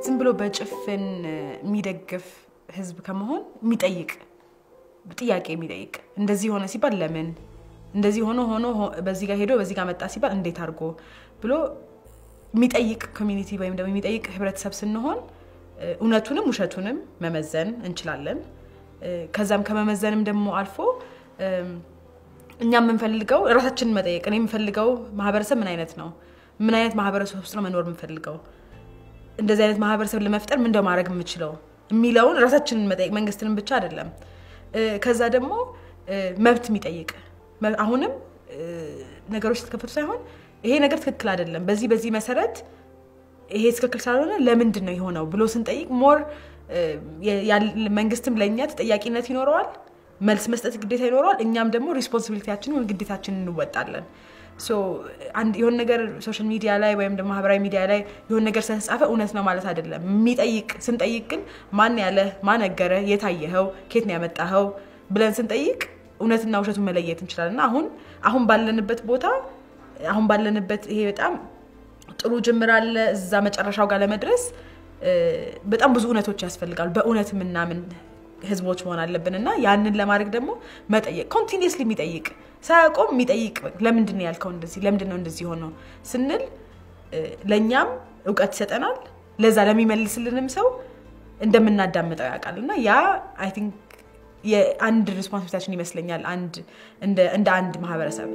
ዝም ብሎ በጭፍን የሚደግፍ ህዝብ ከመሆን የሚጠይቅ ጥያቄ የሚጠይቅ እንደዚህ ሆነ ሲባል ለምን እንደዚህ ሆኖ በዚህ ጋር ሄዶ በዚህ ጋር መጣ ሲባል እንዴት አርጎ ብሎ የሚጠይቅ ኮሚኒቲ ወይም ደግሞ የሚጠይቅ ህብረተሰብ ስንሆን እውነቱንም ውሸቱንም መመዘን እንችላለን ከዛም ከመመዘንም ደግሞ አልፎ እኛም እንፈልገው ራሳችንን መጠየቅ እኔ የምፈልገው ማህበረሰብ ምን አይነት ነው ምን አይነት ማህበረሰብ ውስጥ ነው መኖር የምፈልገው እንደዚህ አይነት ማህበረሰብ ለመፍጠር ምን እንደማድረግ የምችለው የሚለውን ራሳችንን መጠየቅ መንግስትንም ብቻ አይደለም ከዛ ደግሞ መብት የሚጠይቅ አሁንም ነገሮች ተከፈቱ ሳይሆን ይሄ ነገር ትክክል አይደለም በዚህ መሰረት ይሄ ትክክል ሳይሆን ለምንድን ነው የሆነው ብሎ ስንጠይቅ ሞር መንግስትም ለኛ ተጠያቂነት ይኖረዋል መልስ መስጠት ግዴታ ይኖረዋል እኛም ደግሞ ሪስፖንሲቢሊቲያችንን ወይ ግዴታችንን እንወጣለን ሶ አንድ የሆነ ነገር ሶሻል ሚዲያ ላይ ወይም ደግሞ ማህበራዊ ሚዲያ ላይ የሆነ ነገር ተጻፈ እውነት ነው ማለት አይደለም የሚጠይቅ ስንጠይቅ ግን ማን ያለ ማን ነገረ የታየው ከየት ነው ያመጣው ብለን ስንጠይቅ እውነትና ውሸቱን መለየት እንችላለን አሁን ባለንበት ቦታ አሁን ባለንበት ይሄ በጣም ጥሩ ጅምር አለ እዛ መጨረሻው ጋር ለመድረስ በጣም ብዙ እውነቶች ያስፈልጋሉ በእውነት ምናምን ህዝቦች መሆን አለብንና ያንን ለማድረግ ደግሞ መጠየቅ ኮንቲኒየስሊ የሚጠይቅ ሳያቆም የሚጠይቅ ለምንድን ነው ያልከው እንደዚህ ለምንድን ነው እንደዚህ ሆኖ ስንል ለኛም ዕውቀት ይሰጠናል ለዛ ለሚመልስልንም ሰው እንደምናዳምጠው ያውቃልና ያ አይ ቲንክ የአንድ ሪስፖንሲቢሊቲያችን ይመስለኛል እንደ አንድ ማህበረሰብ